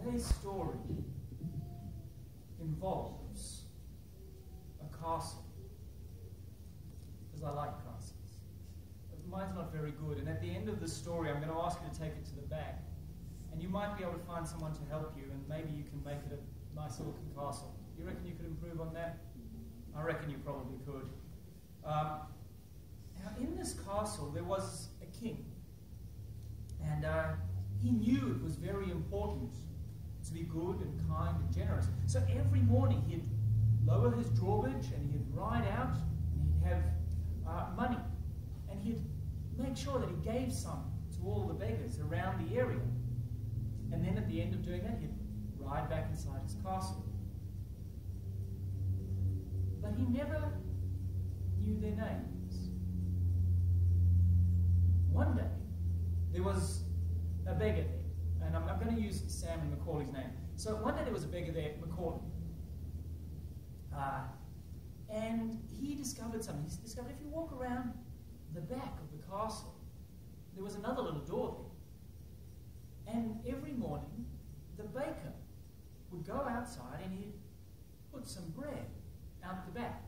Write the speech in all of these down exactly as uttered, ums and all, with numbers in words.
Today's story involves a castle, because I like castles. But mine's not very good, and at the end of the story I'm going to ask you to take it to the back, and you might be able to find someone to help you, and maybe you can make it a nice looking castle. You reckon you could improve on that? I reckon you probably could. Um, now in this castle there was a king, and uh, he knew it was very important to be good and kind and generous. So every morning he'd lower his drawbridge and he'd ride out and he'd have uh, money. And he'd make sure that he gave some to all the beggars around the area. And then at the end of doing that, he'd ride back inside his castle. But he never knew their names. One day, there was a beggar there. And I'm, I'm going to use Sam and Macaulay's name. So one day there was a beggar there, Macaulay. Uh, and he discovered something. He discovered if you walk around the back of the castle, there was another little door there. And every morning, the baker would go outside and he'd put some bread out the back.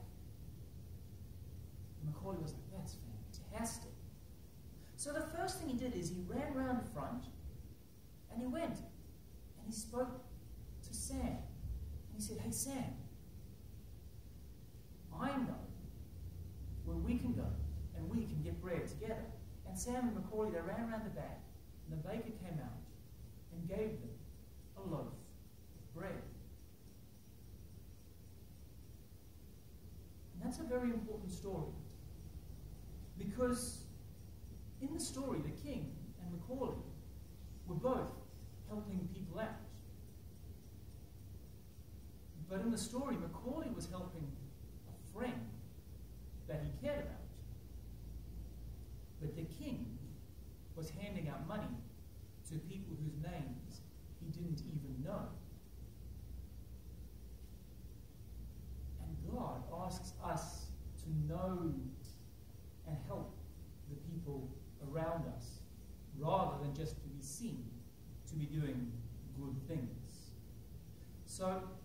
And Macaulay was like, that's fantastic. So the first thing he did is he ran round the front, and he went and he spoke to Sam. And he said, hey Sam, I know where we can go and we can get bread together. And Sam and Macaulay, they ran around the back, and the baker came out and gave them a loaf of bread. And that's a very important story, because in the story, the king and Macaulay were both helping people out. But in the story, Macaulay was helping a friend that he cared about. But the king was handing out money to people whose names he didn't even know. And God asks us to know and help the people around us, rather than just to be seen to be doing good things. So